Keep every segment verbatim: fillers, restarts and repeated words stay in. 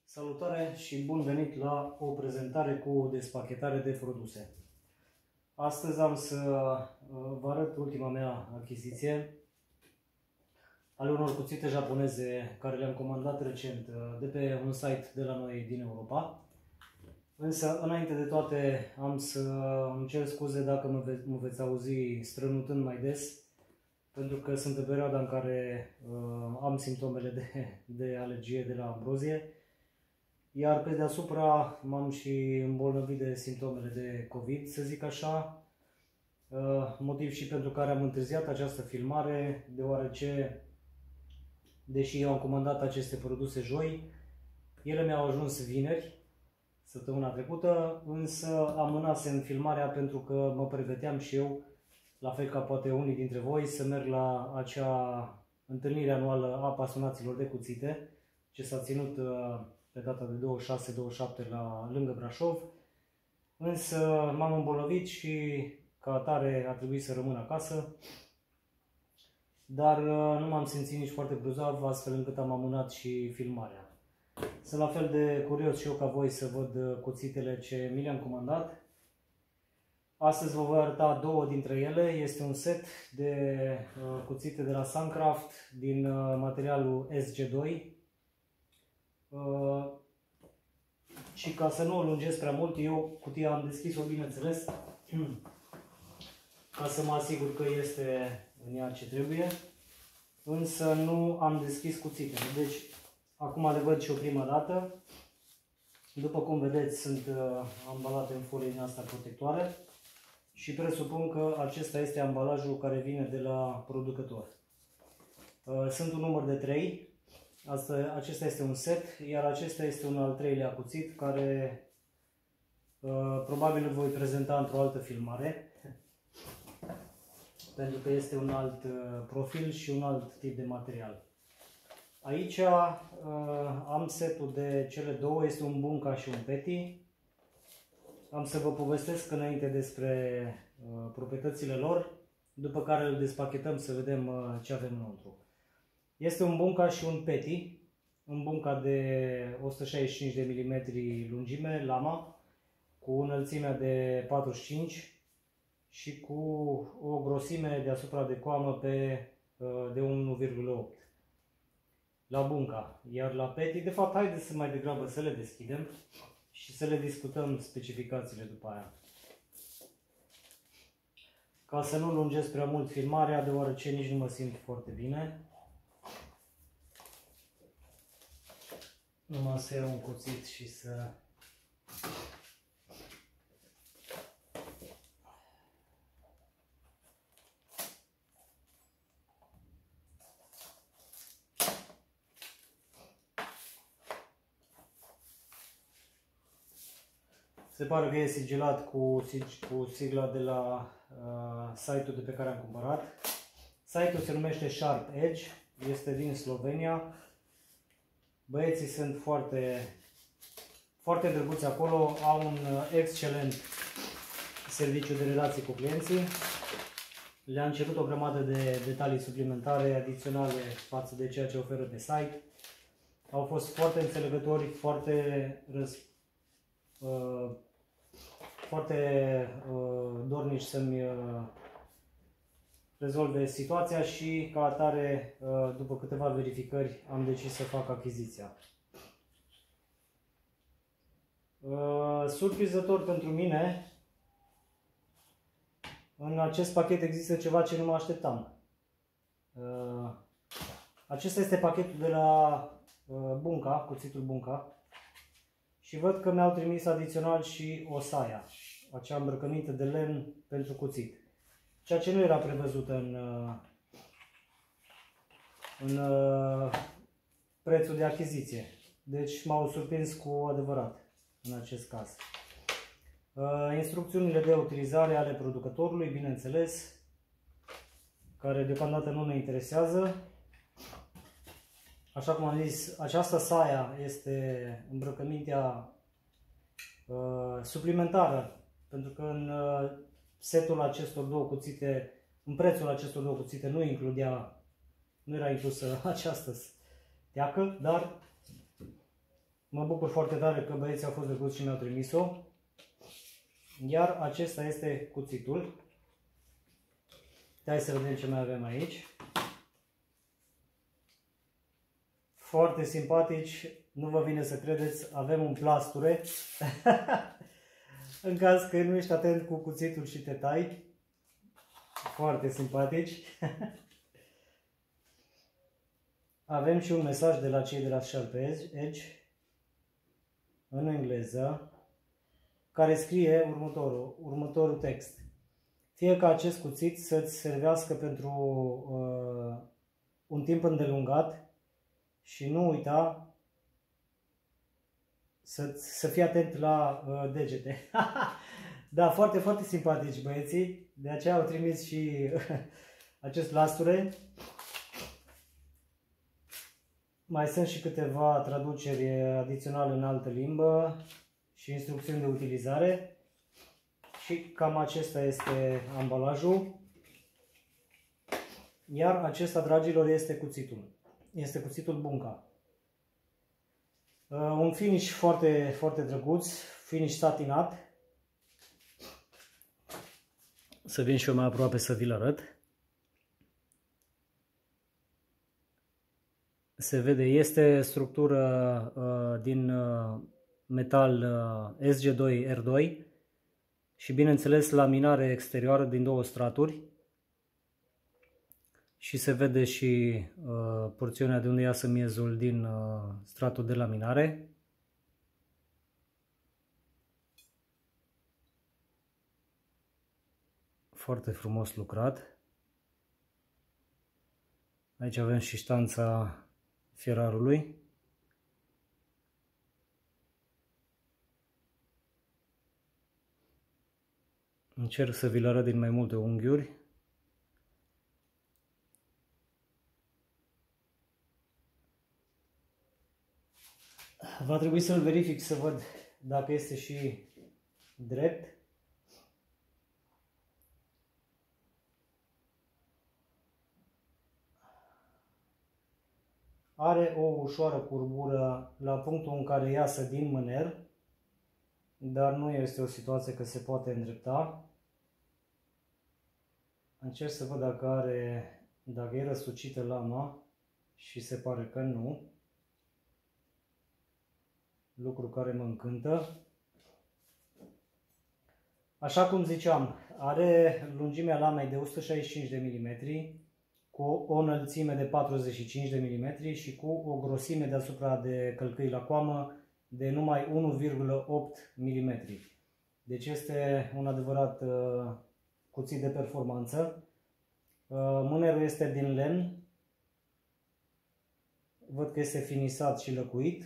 Salutare și bun venit la o prezentare cu despachetare de produse. Astăzi am să vă arăt ultima mea achiziție ale unor cuțite japoneze care le-am comandat recent de pe un site de la noi din Europa. Însă, înainte de toate, am să îmi cer scuze dacă mă, ve mă veți auzi strănutând mai des, pentru că sunt în perioada în care uh, am simptomele de, de alergie de la ambrozie. Iar pe deasupra m-am și îmbolnăvit de simptomele de COVID, să zic așa, motiv și pentru care am întârziat această filmare, deoarece, deși eu am comandat aceste produse joi, ele mi-au ajuns vineri, săptămâna trecută, însă amânasem filmarea pentru că mă pregăteam și eu, la fel ca poate unii dintre voi, să merg la acea întâlnire anuală a pasionaților de cuțite, ce s-a ținut pe data de douăzeci și șase douăzeci și șapte la lângă Brașov, însă m-am îmbolnăvit și ca atare a trebuit să rămân acasă, dar nu m-am simțit nici foarte grozav, astfel încât am amânat și filmarea. Sunt la fel de curios și eu ca voi să văd cuțitele ce mi le-am comandat. Astăzi vă voi arăta două dintre ele. Este un set de cuțite de la Suncraft din materialul S G doi. Uh, și ca să nu o lungesc prea mult, eu cutia am deschis-o bineînțeles ca să mă asigur că este în ea ce trebuie, însă nu am deschis cuțitele. Deci acum le văd și o prima dată. După cum vedeți, sunt uh, ambalate în folie din asta protectoare și presupun că acesta este ambalajul care vine de la producător. Uh, sunt un număr de trei. Asta, acesta este un set, iar acesta este un al treilea cuțit care uh, probabil îl voi prezenta într-o altă filmare, pentru că este un alt uh, profil și un alt tip de material. Aici uh, am setul de cele două, este un bunca și un peti. Am să vă povestesc înainte despre uh, proprietățile lor, după care îl despachetăm să vedem uh, ce avem înăuntru. Este un bunca și un peti, un bunca de o sută șaizeci și cinci de milimetri lungime, lama, cu înălțimea de patruzeci și cinci și cu o grosime deasupra de coamă pe, de unu virgulă opt la bunca. Iar la peti, de fapt, haideți să mai degrabă să le deschidem și să le discutăm specificațiile după aia. Ca să nu lungesc prea mult filmarea, deoarece nici nu mă simt foarte bine. Numai să iau un cuțit și să... Se pare că e sigilat cu, cu sigla de la uh, site-ul de pe care am cumpărat. Site-ul se numește Sharp Edge, este din Slovenia. Băieții sunt foarte, foarte drăguți acolo, au un excelent serviciu de relații cu clienții. Le-am cerut o grămadă de detalii suplimentare, adiționale față de ceea ce oferă pe site. Au fost foarte înțelegători, foarte, răs, uh, foarte uh, dornici să-mi uh, rezolve situația și ca atare, după câteva verificări, am decis să fac achiziția. Surprinzător pentru mine, în acest pachet există ceva ce nu mă așteptam. Acesta este pachetul de la bunca, cuțitul bunca, și văd că mi-au trimis adițional și o saia, acea îmbrăcăminte de lemn pentru cuțit. Ceea ce nu era prevăzut în, în prețul de achiziție. Deci m-au surprins cu adevărat în acest caz. Instrucțiunile de utilizare ale producătorului, bineînțeles, care deocamdată nu ne interesează. Așa cum am zis, această saia este îmbrăcămintea suplimentară, pentru că în setul acestor două cuțite, în prețul acestor două cuțite nu includea, nu era inclusă această teacă, dar Mă bucur foarte tare că băieții au fost drăguți și mi-au trimis-o. Iar acesta este cuțitul. Hai să vedem ce mai avem aici. Foarte simpatici, nu vă vine să credeți, avem un plasture. În caz că nu ești atent cu cuțitul și te tai. Foarte simpatici. Avem și un mesaj de la cei de la Sharp Edge în engleză, care scrie următorul, următorul text. Fie ca acest cuțit să-ți servească pentru uh, un timp îndelungat și nu uita să, să fii atent la uh, degete. Da, foarte, foarte simpatici băieții, de aceea au trimis și acest plasture. Mai sunt și câteva traduceri adiționale în altă limbă și instrucțiuni de utilizare. Și cam acesta este ambalajul. Iar acesta, dragilor, este cuțitul. Este cuțitul Bunca. Un finish foarte, foarte drăguț, finish satinat. Să vin și eu mai aproape să vi-l arăt. Se vede, este structură uh, din uh, metal uh, S G doi R doi și bineînțeles laminare exterioară din două straturi. Și se vede și uh, porțiunea de unde iasă miezul din uh, stratul de laminare. Foarte frumos lucrat. Aici avem și ștanța fierarului. Încerc să vi-l arăt din mai multe unghiuri. Va trebui să-l verific să văd dacă este și drept. Are o ușoară curbură la punctul în care iasă din mâner, dar nu este o situație că se poate îndrepta. Încerc să văd dacă are, dacă e răsucită lama și se pare că nu. Lucru care mă încântă. Așa cum ziceam, are lungimea lamei de o sută șaizeci și cinci de milimetri, cu o înălțime de patruzeci și cinci de milimetri și cu o grosime deasupra de călcâi la coamă de numai unu virgulă opt milimetri. Deci este un adevărat uh, cuțit de performanță. Uh, mânerul este din lemn. Văd că este finisat și lăcuit.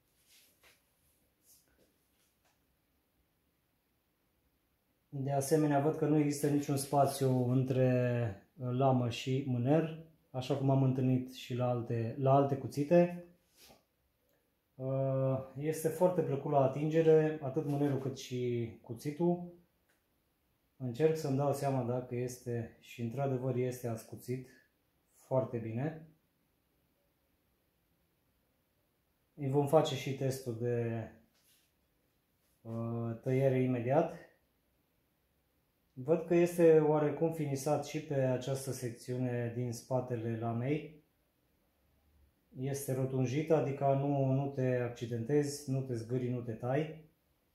De asemenea, văd că nu există niciun spațiu între lamă și mâner, așa cum am întâlnit și la alte, la alte cuțite. Este foarte plăcut la atingere, atât mânerul cât și cuțitul. Încerc să-mi dau seama dacă este, și într-adevăr este ascuțit foarte bine. Îi vom face și testul de tăiere imediat. Văd că este oarecum finisat și pe această secțiune din spatele lamei. Este rotunjită, adică nu, nu te accidentezi, nu te zgâri, nu te tai.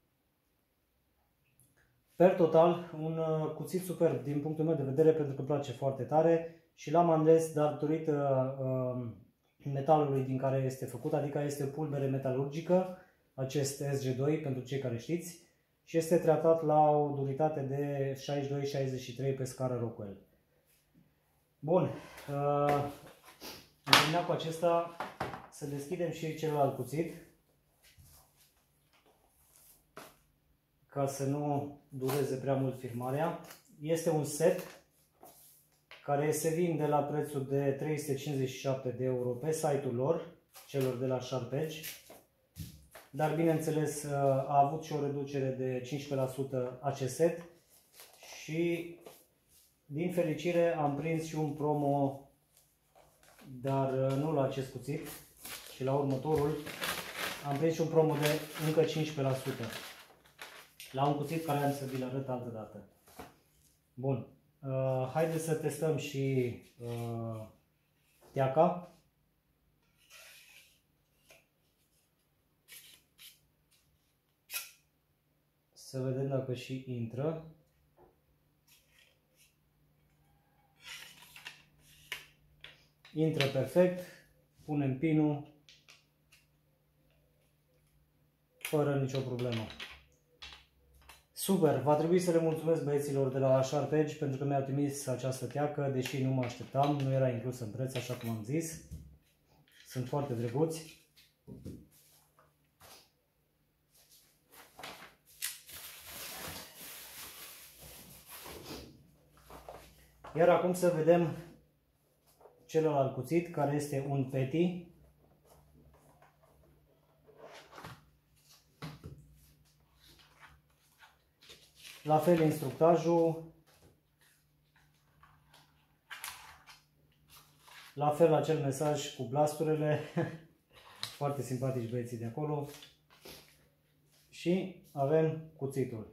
Per total, un cuțit superb din punctul meu de vedere, pentru că îmi place foarte tare și l-am ales datorită uh, metalului din care este făcut, adică este o pulbere metalurgică, acest S G doi, pentru cei care știți. Și este tratat la o duritate de șaizeci și doi șaizeci și trei pe scară Rockwell. Bun, uh, am terminat cu acesta, să deschidem și celălalt cuțit, ca să nu dureze prea mult firmarea. Este un set care se vinde la prețul de trei sute cincizeci și șapte de euro pe site-ul lor, celor de la Sharp Edge. Dar bineînțeles a avut și o reducere de cincisprezece la sută acest set și din fericire am prins și un promo, dar nu la acest cuțit, ci la următorul, am prins și un promo de încă cincisprezece la sută la un cuțit care am să vi-l arăt altă dată. Bun. Uh, haideți să testăm și uh, teaca. Să vedem dacă și intră. Intră perfect. Punem pinul fără nicio problemă. Super! Va trebui să le mulțumesc băieților de la Sharp Edge pentru că mi-au trimis această teacă, deși nu mă așteptam, nu era inclus în preț, așa cum am zis. Sunt foarte drăguți. Iar acum să vedem celălalt cuțit, care este un Petty. La fel instructajul, la fel acel mesaj cu blasturile, foarte simpatici băieții de acolo. Și avem cuțitul.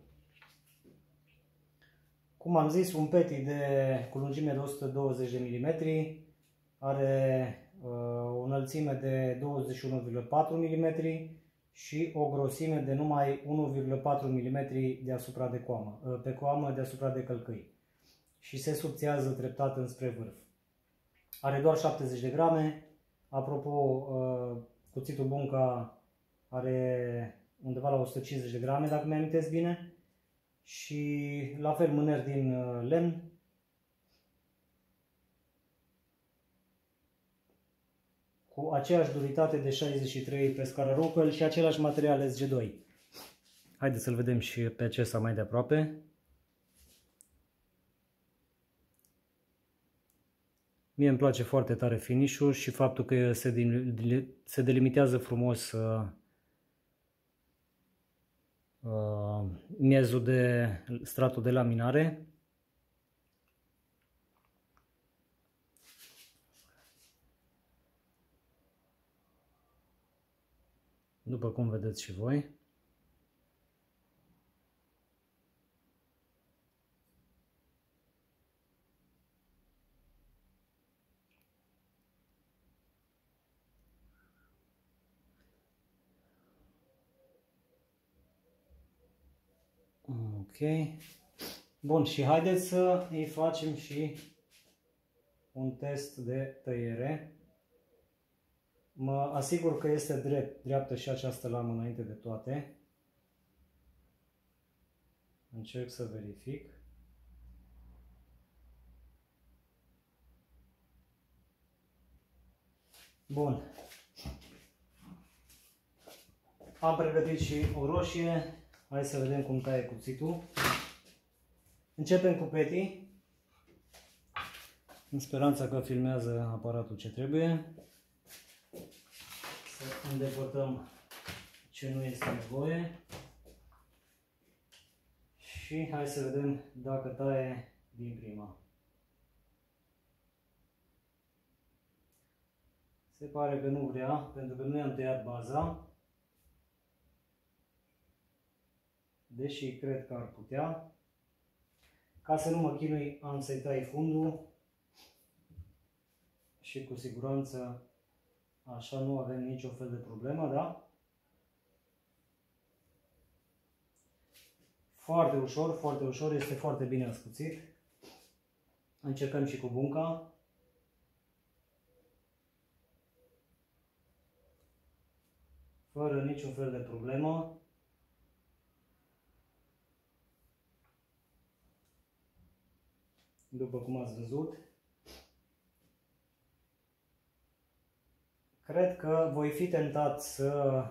Cum am zis, un Petty de, cu lungime de o sută douăzeci de milimetri, are uh, o înălțime de douăzeci și unu virgulă patru milimetri și o grosime de numai unu virgulă patru milimetri deasupra de coamă, uh, pe coamă deasupra de călcâi și se subțiază treptat înspre vârf. Are doar șaptezeci de grame, apropo, uh, cuțitul Bunca are undeva la o sută cincizeci de grame, dacă mi amintesc bine. Și la fel mâneri din lemn. Cu aceeași duritate de șaizeci și trei pe scară Rockwell și același material S G doi. Haideți să-l vedem și pe acesta mai de aproape. Mie îmi place foarte tare finish-ul și faptul că se, se delimitează frumos uh, Uh, miezul de stratul de laminare. După cum vedeți și voi. Ok. Bun, și haideți să îi facem și un test de tăiere. Mă asigur că este drept, dreaptă și această lamă înainte de toate. Încerc să verific. Bun. Am pregătit și o roșie. Hai să vedem cum taie cuțitul. Începem cu Petty. În speranța că filmează aparatul ce trebuie. Să îndepărtăm ce nu este nevoie. Și hai să vedem dacă taie din prima. Se pare că nu vrea, pentru că nu i-am tăiat baza. Deși cred că ar putea. Ca să nu mă chinui, am să-i tai fundul. Și cu siguranță așa nu avem nicio fel de problemă, da? Foarte ușor, foarte ușor, este foarte bine ascuțit. Încercăm și cu Bunca. Fără niciun fel de problemă. După cum ați văzut. Cred că voi fi tentat să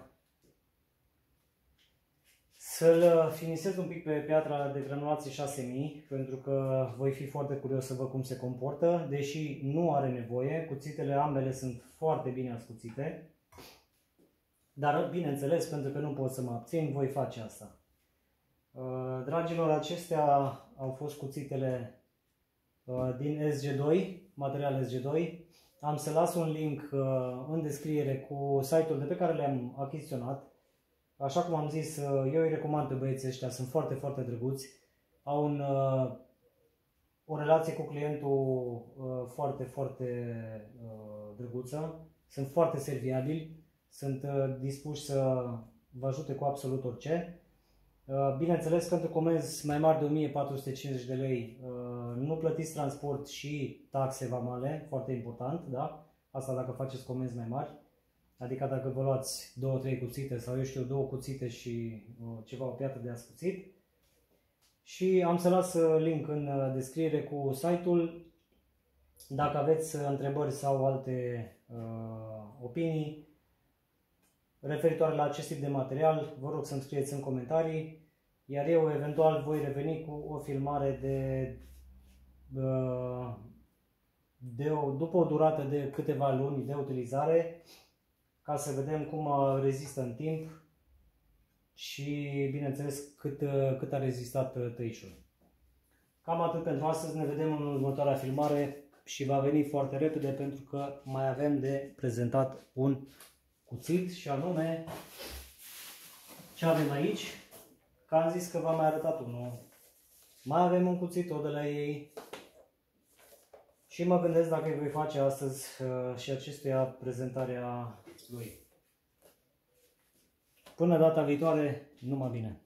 să-l finisez un pic pe piatra de granulație șase mii, pentru că voi fi foarte curios să văd cum se comportă, deși nu are nevoie, cuțitele ambele sunt foarte bine ascuțite, dar bineînțeles, pentru că nu pot să mă abțin, voi face asta. Dragilor, acestea au fost cuțitele din S G doi, material S G doi. am să las un link în descriere cu site-ul de pe care le-am achiziționat. Așa cum am zis, eu îi recomand pe băieții ăștia, sunt foarte, foarte drăguți. Au un, o relație cu clientul foarte, foarte drăguță. Sunt foarte serviabili, sunt dispuși să vă ajute cu absolut orice. Bineînțeles, pentru comenzi mai mari de o mie patru sute cincizeci de lei, nu plătiți transport și taxe vamale, foarte important, da? Asta dacă faceți comenzi mai mari. Adică dacă vă luați două trei cuțite sau eu știu două cuțite și ceva, o piatră de ascuțit. Și am să las link în descriere cu site-ul. Dacă aveți întrebări sau alte uh, opinii referitoare la acest tip de material, vă rog să-mi scrieți în comentarii, iar eu eventual voi reveni cu o filmare de, uh, de o, după o durată de câteva luni de utilizare, ca să vedem cum rezistă în timp și, bineînțeles, cât, cât a rezistat tăișul. Cam atât pentru astăzi, ne vedem în următoarea filmare și va veni foarte repede pentru că mai avem de prezentat un cuțit și anume ce avem aici, că am zis că v-am mai arătat unul. Mai avem un cuțit tot de la ei și mă gândesc dacă îi voi face astăzi și acestuia prezentarea lui. Până data viitoare, numai bine!